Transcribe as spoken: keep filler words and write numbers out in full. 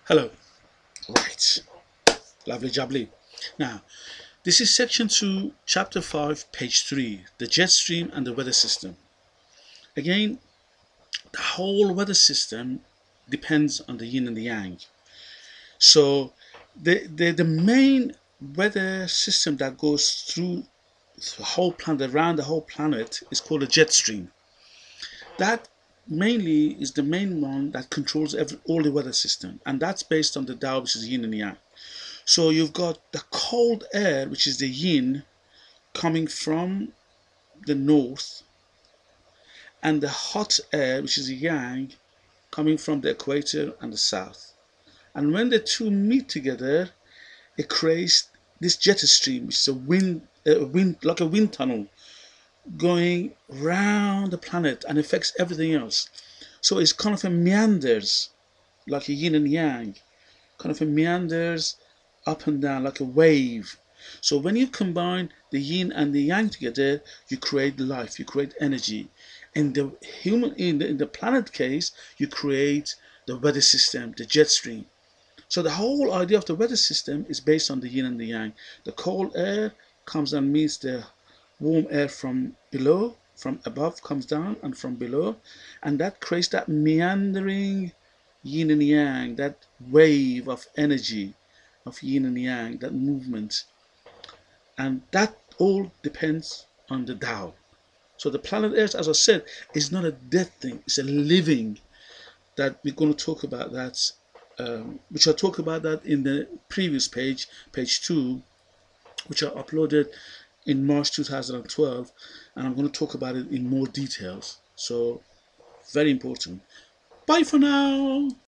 Hello. Right. Lovely jubbly. Now, this is section two, chapter five, page three, the jet stream and the weather system. Again, the whole weather system depends on the yin and the yang. So, the, the, the main weather system that goes through the whole planet, around the whole planet, is called a jet stream. That mainly is the main one that controls every, all the weather system, and that's based on the Tao, which is yin and yang. So you've got the cold air, which is the yin, coming from the north, and the hot air, which is the yang, coming from the equator and the south. And when the two meet together, it creates this jet stream, which is a wind, a wind like a wind tunnel, going round the planet and affects everything else. So it's kind of a meanders, like a yin and yang, kind of a meanders up and down like a wave. So when you combine the yin and the yang together, you create life, you create energy. In the human, in the, in the planet case, you create the weather system, the jet stream. So the whole idea of the weather system is based on the yin and the yang. The cold air comes and meets the warm air from below, from above comes down, and from below, and that creates that meandering yin and yang, that wave of energy of yin and yang, that movement. And that all depends on the Tao. So the planet Earth, as I said, is not a dead thing, it's a living, that we're going to talk about that, um, which I'll talk about that in the previous page, page two, which I uploaded in March two thousand twelve, and I'm going to talk about it in more details. So, very important. Bye for now.